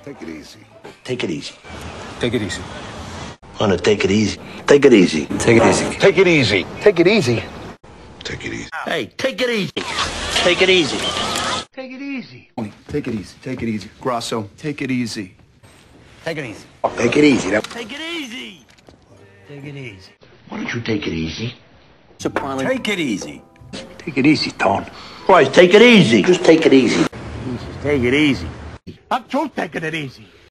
Take it easy. Take it easy. Take it easy. Wanna take it easy? Take it easy. Take it easy. Take it easy. Take it easy. Take it easy. Hey, take it easy. Take it easy. Take it easy. Take it easy. Take it easy. Grasso, take it easy. Take it easy. Take it easy. Now. Take it easy. Take it easy. Why don't you take it easy? Sopranos. Take it easy. Take it easy, Tone. Right, take it easy. Just take it easy. Take it easy. I'm too taking it easy.